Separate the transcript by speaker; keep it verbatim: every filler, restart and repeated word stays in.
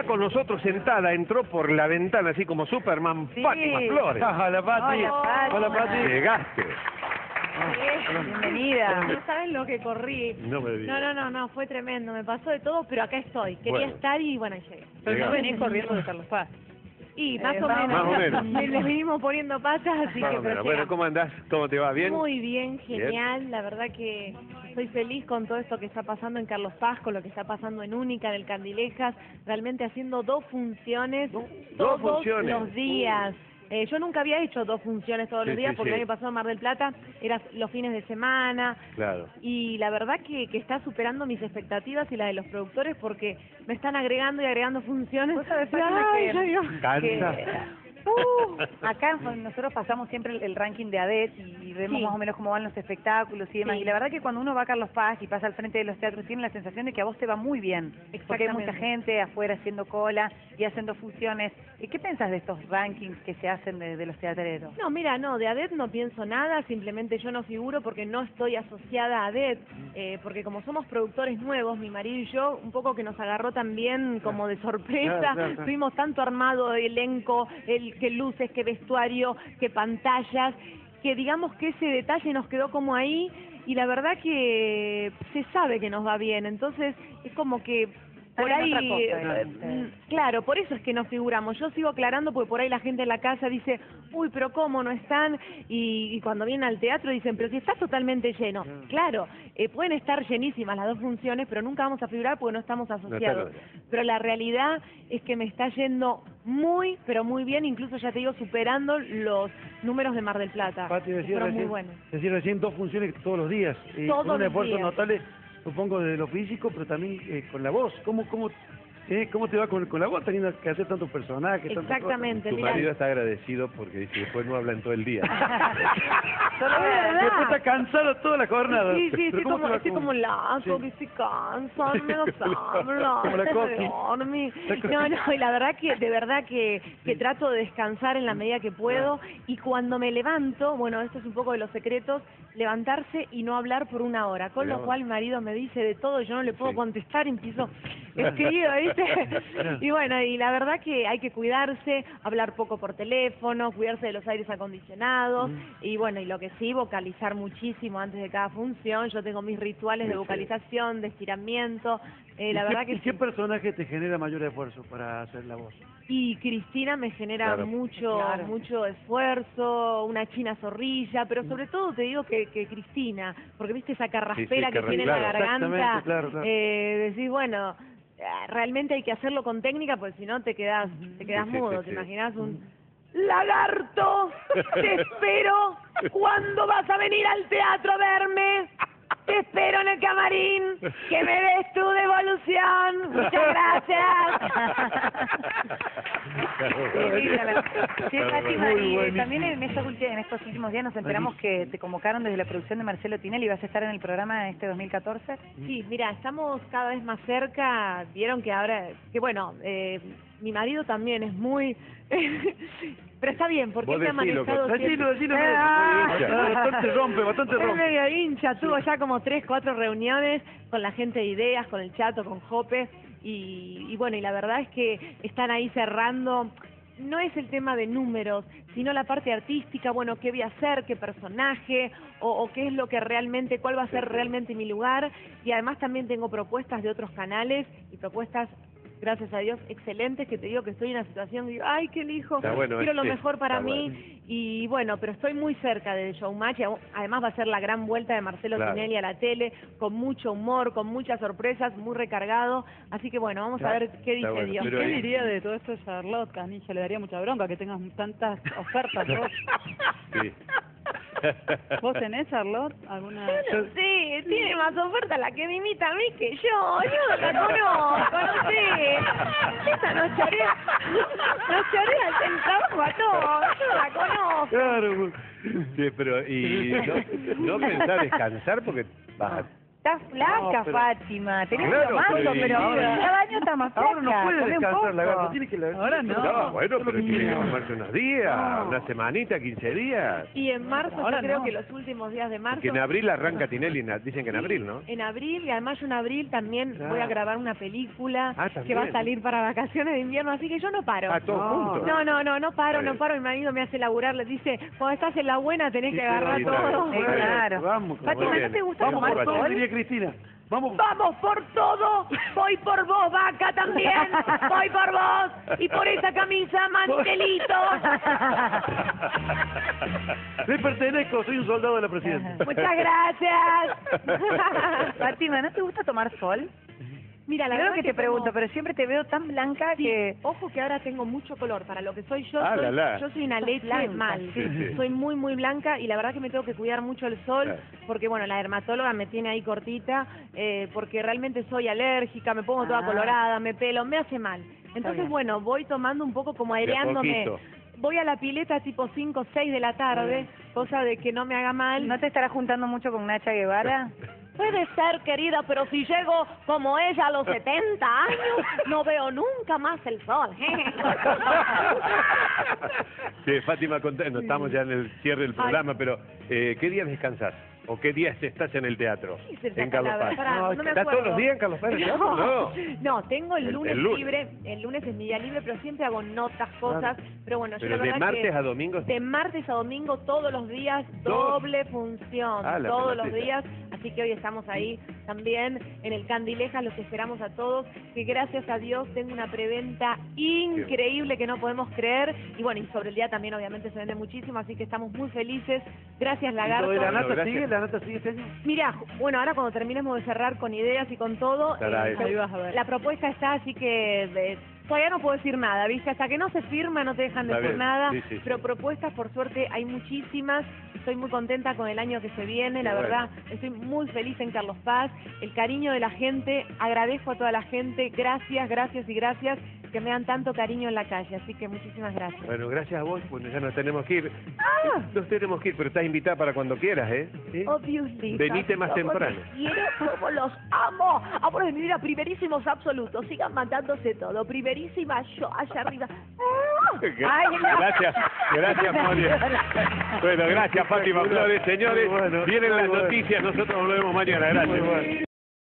Speaker 1: Está con nosotros sentada, entró por la ventana así como Superman,
Speaker 2: Sí.
Speaker 1: Fátima Flores.
Speaker 3: Hola, Pati.
Speaker 2: Hola, Pati.
Speaker 3: Hola, Pati.
Speaker 1: Llegaste.
Speaker 2: Sí, bienvenida.
Speaker 4: No saben lo que corrí.
Speaker 1: No me digas.
Speaker 4: No, no, no, no, fue tremendo. Me pasó de todo, pero acá estoy. Quería
Speaker 1: Bueno.
Speaker 4: estar y bueno, llegué.
Speaker 2: Pero
Speaker 1: Llegamos.
Speaker 2: no venís corriendo de Carlos Paz.
Speaker 4: Y
Speaker 2: Eh,
Speaker 4: más o
Speaker 2: más o
Speaker 4: menos.
Speaker 1: Más o menos.
Speaker 4: Le- Les vinimos poniendo patas, así
Speaker 1: Más
Speaker 4: que
Speaker 1: o menos.
Speaker 4: pero
Speaker 1: Bueno,
Speaker 4: llegamos.
Speaker 1: ¿cómo andás? ¿Cómo te va? ¿Bien?
Speaker 4: Muy bien, genial. La verdad que estoy feliz con todo esto que está pasando en Carlos Paz, con lo que está pasando en Única, en el Candilejas, realmente haciendo dos funciones
Speaker 1: dos
Speaker 4: todos
Speaker 1: funciones.
Speaker 4: los días. Eh, yo nunca había hecho dos funciones todos
Speaker 1: Sí,
Speaker 4: los días
Speaker 1: sí,
Speaker 4: porque
Speaker 1: sí.
Speaker 4: el año pasado en Mar del Plata era los fines de semana.
Speaker 1: Claro.
Speaker 4: Y la verdad que, que está superando mis expectativas y las de los productores porque me están agregando y agregando funciones.
Speaker 2: Vos sabés,
Speaker 4: Y,
Speaker 2: Fátima,
Speaker 4: ay,
Speaker 2: que-
Speaker 4: ay, Dios.
Speaker 1: ¿Cansa?
Speaker 2: que- Uh, acá nosotros pasamos siempre el, el ranking de A D E T y vemos
Speaker 4: Sí.
Speaker 2: más o menos cómo van los espectáculos y demás.
Speaker 4: Sí.
Speaker 2: Y la verdad que cuando uno va a Carlos Paz y pasa al frente de los teatros, tiene la sensación de que a vos te va muy bien. Porque hay mucha
Speaker 4: Exactamente.
Speaker 2: gente afuera haciendo cola y haciendo funciones. ¿Y qué pensás de estos rankings que se hacen de, de los teatreros?
Speaker 4: No, mira, no, de A D E T no pienso nada, simplemente yo no figuro porque no estoy asociada a A D E T, eh, porque como somos productores nuevos, mi marido y yo, un poco que nos agarró también como de sorpresa,
Speaker 1: Claro, claro, claro.
Speaker 4: tuvimos tanto armado de elenco, el que luces, que vestuario, que pantallas, que digamos que ese detalle nos quedó como ahí y la verdad que se sabe que nos va bien, entonces es como que por
Speaker 2: Están
Speaker 4: ahí,
Speaker 2: en otra cosa,
Speaker 4: eh,
Speaker 2: digamos,
Speaker 4: mm,
Speaker 2: ustedes.
Speaker 4: claro, por eso es que no figuramos. Yo sigo aclarando porque por ahí la gente en la casa dice, uy, pero ¿cómo no están? Y, y cuando vienen al teatro dicen, pero si está totalmente lleno. Claro, eh, pueden estar llenísimas las dos funciones, pero nunca vamos a figurar porque no estamos asociados.
Speaker 1: No está
Speaker 4: Pero la realidad es que me está yendo muy, pero muy bien, incluso ya te digo, superando los números de Mar del Plata.
Speaker 3: Pati,
Speaker 4: que
Speaker 3: decía
Speaker 4: fueron
Speaker 3: recién,
Speaker 4: muy buenos.
Speaker 3: decía recién dos funciones todos los días. Y
Speaker 4: Todos
Speaker 3: con un
Speaker 4: los
Speaker 3: esfuerzo
Speaker 4: días.
Speaker 3: notable, supongo, de lo físico, pero también eh, con la voz. ¿Cómo, cómo, eh, cómo te va con, con la voz teniendo que hacer tantos personajes? tantas cosas?
Speaker 4: Exactamente,
Speaker 1: Tu
Speaker 4: mira.
Speaker 1: marido está agradecido porque dice, después no hablan todo el día.
Speaker 2: Solo
Speaker 4: Es verdad.
Speaker 3: Después está cansado toda la jornada.
Speaker 4: Sí, sí,
Speaker 3: Pero
Speaker 4: estoy
Speaker 3: ¿cómo
Speaker 4: como,
Speaker 3: te va
Speaker 4: estoy
Speaker 3: con-
Speaker 4: como lazo,
Speaker 3: Sí.
Speaker 4: que se cansan, me los habla,
Speaker 3: Como la
Speaker 4: se
Speaker 3: Coqui.
Speaker 4: dormí.
Speaker 3: La Coqui.
Speaker 4: No, no, y la verdad que, de verdad que, que trato de descansar en la medida que puedo, y cuando me levanto, bueno, esto es un poco de los secretos, levantarse y no hablar por una hora, con
Speaker 1: Mirá
Speaker 4: lo
Speaker 1: vos.
Speaker 4: cual mi marido me dice de todo, yo no le puedo
Speaker 1: Sí.
Speaker 4: contestar, empiezo escribido, ¿viste? Y bueno, y la verdad que hay que cuidarse, hablar poco por teléfono, cuidarse de los aires acondicionados, y bueno, y lo que sí, vocalizar muchísimo antes de cada función. Yo tengo mis rituales de
Speaker 1: Sí, sí.
Speaker 4: vocalización, de estiramiento, eh, la
Speaker 3: ¿Y
Speaker 4: verdad
Speaker 3: qué,
Speaker 4: que
Speaker 3: ¿y qué
Speaker 4: sí.
Speaker 3: personaje te genera mayor esfuerzo para hacer la voz?
Speaker 4: Y Cristina me genera
Speaker 1: Claro.
Speaker 4: mucho
Speaker 2: Claro.
Speaker 4: mucho esfuerzo, una china zorrilla, pero sobre todo te digo que, que Cristina, porque viste esa carraspera
Speaker 1: Sí, sí,
Speaker 4: que
Speaker 1: que
Speaker 4: tiene en
Speaker 1: claro.
Speaker 4: la garganta,
Speaker 3: Exactamente, claro, claro.
Speaker 4: eh, decís, bueno, eh, realmente hay que hacerlo con técnica, porque si no te quedas, te quedas
Speaker 1: Sí, sí,
Speaker 4: mudo,
Speaker 1: sí,
Speaker 4: ¿te
Speaker 1: sí.
Speaker 4: imaginas un lagarto? Te espero, ¿cuándo vas a venir al teatro a verme? Te espero en el camarín, que me des tu devolución. Muchas gracias.
Speaker 2: Sí, la- sí, Fátima,
Speaker 3: Muy
Speaker 2: y eh,
Speaker 3: buenísimo.
Speaker 2: también en, estos ulti- en estos últimos días nos enteramos que te convocaron desde la producción de Marcelo Tinelli. ¿Vas a estar en el programa este dos mil catorce?
Speaker 4: Sí, mira, estamos cada vez más cerca. Vieron que ahora, que bueno, eh, mi marido también es muy... Pero está bien, porque
Speaker 1: Vos
Speaker 4: él me ha
Speaker 1: decilo,
Speaker 4: manejado
Speaker 1: que-
Speaker 3: Decilo, decilo,
Speaker 4: Ah.
Speaker 3: decilo. Bastante rompe, bastante
Speaker 4: Es
Speaker 3: rompe.
Speaker 4: medio hincha, tuvo ya como tres, cuatro reuniones con la gente de ideas, con el Chato, con Jope, y, y bueno, y la verdad es que están ahí cerrando. No es el tema de números, sino la parte artística, bueno, qué voy a hacer, qué personaje, o, o qué es lo que realmente, cuál va a ser realmente mi lugar, y además también tengo propuestas de otros canales, y propuestas, gracias a Dios, excelentes, que te digo que estoy en una situación que digo, ay, qué elijo,
Speaker 1: Está bueno,
Speaker 4: quiero lo
Speaker 1: sí,
Speaker 4: mejor para
Speaker 1: está
Speaker 4: mí,
Speaker 1: bueno.
Speaker 4: y bueno, pero estoy muy cerca del Showmatch, y además va a ser la gran vuelta de Marcelo
Speaker 1: Claro.
Speaker 4: Tinelli a la tele, con mucho humor, con muchas sorpresas, muy recargado, así que bueno, vamos a ver qué dice
Speaker 1: bueno,
Speaker 4: Dios.
Speaker 1: pero
Speaker 5: ¿Qué
Speaker 1: ahí-
Speaker 5: diría de todo esto Charlotte Canilla? Le daría mucha bronca que tengas tantas ofertas. ¿Vos,
Speaker 1: Sí.
Speaker 5: ¿Vos tenés, Charlotte, alguna...?
Speaker 4: Yo no sé, tiene más oferta la que me imita a mí que yo, yo no la conozco, no sé. Esa nos chorea, nos chorea el trabajo a todos, yo no la conozco.
Speaker 3: Claro.
Speaker 1: Sí, pero y no, no pensás descansar porque vas a
Speaker 2: Estás flaca,
Speaker 3: No, pero-
Speaker 2: Fátima. Tenés
Speaker 1: Claro,
Speaker 2: lo manso,
Speaker 1: pero-
Speaker 2: pero
Speaker 3: ahora-
Speaker 2: cada año está más flaca.
Speaker 3: Ahora no puede
Speaker 2: come un
Speaker 3: descansar la
Speaker 2: poco.
Speaker 3: gata, tiene que la...
Speaker 5: Ahora no.
Speaker 1: No, bueno, pero tiene que
Speaker 5: No.
Speaker 1: tomarse unos días,
Speaker 3: No.
Speaker 1: una semanita, quince días.
Speaker 4: Y en marzo,
Speaker 5: Ahora
Speaker 4: yo creo
Speaker 5: no.
Speaker 4: que los últimos días de marzo...
Speaker 1: Que en abril arranca Tinelli, na- dicen que en abril, ¿no?
Speaker 4: En abril, y además yo en abril también
Speaker 3: Claro.
Speaker 4: voy a grabar una película
Speaker 1: Ah,
Speaker 4: que
Speaker 1: también.
Speaker 4: va a salir para vacaciones de invierno, así que yo no paro.
Speaker 1: Ah, todos
Speaker 3: No.
Speaker 1: juntos.
Speaker 4: No, no, no, no paro,
Speaker 1: Está
Speaker 4: no
Speaker 1: bien.
Speaker 4: paro. Mi marido me hace laburar, le dice, cuando estás en la buena tenés
Speaker 3: Sí,
Speaker 4: que
Speaker 3: pero-
Speaker 4: agarrar
Speaker 1: Sí, está
Speaker 4: todo.
Speaker 1: bien.
Speaker 2: Sí, claro.
Speaker 3: Vamos,
Speaker 2: Fátima,
Speaker 1: Muy
Speaker 2: ¿no
Speaker 1: bien.
Speaker 2: te gusta
Speaker 3: Vamos
Speaker 2: tomar
Speaker 3: por todo,
Speaker 2: sol?
Speaker 3: diría Cristina. Vamos.
Speaker 4: Vamos por todo, voy por vos, vaca también, voy por vos y por esa camisa, mantelito.
Speaker 3: Le pertenezco, soy un soldado de la presidenta.
Speaker 4: Muchas gracias.
Speaker 2: Fátima, ¿no te gusta tomar sol?
Speaker 4: Mira, la
Speaker 2: Creo
Speaker 4: verdad
Speaker 2: que te
Speaker 4: tomo-
Speaker 2: pregunto, pero siempre te veo tan blanca
Speaker 4: Sí,
Speaker 2: que...
Speaker 4: ojo que ahora tengo mucho color para lo que soy yo.
Speaker 1: Ah,
Speaker 4: soy,
Speaker 1: la, la.
Speaker 4: Yo soy una
Speaker 2: Sos
Speaker 4: leche
Speaker 2: blanca,
Speaker 4: mal.
Speaker 1: sí, sí.
Speaker 4: Soy muy, muy blanca y la verdad que me tengo que cuidar mucho el sol
Speaker 1: Claro.
Speaker 4: porque, bueno, la dermatóloga me tiene ahí cortita eh, porque realmente soy alérgica, me pongo toda
Speaker 2: Ah.
Speaker 4: colorada, me pelo, me hace mal. Entonces,
Speaker 2: bien.
Speaker 4: bueno, voy tomando un poco como
Speaker 1: De a
Speaker 4: aireándome.
Speaker 1: poquito.
Speaker 4: Voy a la pileta tipo cinco o seis de la tarde, cosa de que no me haga mal.
Speaker 2: ¿No te estarás juntando mucho con Nacha Guevara?
Speaker 4: Puede ser, querida, pero si llego como ella a los setenta años, no veo nunca más el sol.
Speaker 1: Sí, Fátima, contá- no estamos ya en el cierre del programa, pero eh, ¿qué días descansás? ¿O qué días estás en el teatro?
Speaker 4: Dice esa
Speaker 1: En Carlos
Speaker 4: palabra,
Speaker 1: Paz.
Speaker 4: pará,
Speaker 3: No,
Speaker 4: no me
Speaker 1: ¿Estás
Speaker 4: acuerdo.
Speaker 1: todos los días en Carlos Paz?
Speaker 4: No,
Speaker 1: No.
Speaker 4: no, tengo el
Speaker 1: El-
Speaker 4: lunes,
Speaker 1: el lunes.
Speaker 4: libre, el lunes es mi día libre, pero siempre hago notas, cosas, pero bueno, yo
Speaker 1: Pero
Speaker 4: la
Speaker 1: de
Speaker 4: verdad
Speaker 1: martes
Speaker 4: que
Speaker 1: a domingo.
Speaker 4: de martes a domingo todos los días,
Speaker 1: Dos.
Speaker 4: doble función,
Speaker 1: Ah, la
Speaker 4: todos los
Speaker 1: pelotita.
Speaker 4: días, así que hoy estamos ahí también en el Candilejas, los esperamos a todos, que gracias a Dios tengo una preventa increíble que no podemos creer, y bueno, y sobre el día también obviamente se vende muchísimo, así que estamos muy felices, gracias
Speaker 3: ¿Y
Speaker 4: Lagarto.
Speaker 3: lo de la
Speaker 1: Bueno,
Speaker 3: nata
Speaker 1: gracias.
Speaker 3: sigue? ¿La nata sigue este año?
Speaker 4: Mira, bueno, ahora cuando terminemos de cerrar con ideas y con todo,
Speaker 1: Estará
Speaker 4: eh,
Speaker 1: eso.
Speaker 5: Ahí vas a ver.
Speaker 4: la propuesta está, así que eh, todavía no puedo decir nada, ¿viste? Hasta que no se firma no te dejan
Speaker 1: Está
Speaker 4: decir
Speaker 1: bien.
Speaker 4: nada,
Speaker 1: Sí, sí, sí.
Speaker 4: pero propuestas por suerte hay muchísimas. Estoy muy contenta con el año que se viene, la
Speaker 1: Qué
Speaker 4: verdad, estoy muy feliz en Carlos Paz, el cariño de la gente, agradezco a toda la gente, gracias, gracias y gracias que me dan tanto cariño en la calle, así que muchísimas gracias.
Speaker 1: Bueno, gracias a vos, bueno, ya nos tenemos que ir.
Speaker 4: Ah.
Speaker 1: Nos tenemos que ir, pero estás invitada para cuando quieras, ¿eh? ¿Sí?
Speaker 4: Obviously.
Speaker 1: Venite más
Speaker 4: Como
Speaker 1: temprano.
Speaker 4: los quiero, como los amo. Amor de mi vida, primerísimos absolutos. Sigan mandándose todo. Primerísima yo allá arriba.
Speaker 2: Ay, no.
Speaker 1: Gracias, gracias, Moria. Bueno, gracias, Fátima Flores. Señores,
Speaker 3: Muy bueno,
Speaker 1: vienen
Speaker 3: muy
Speaker 1: las
Speaker 3: bueno.
Speaker 1: noticias, nosotros volvemos mañana. Gracias.
Speaker 3: Muy bueno.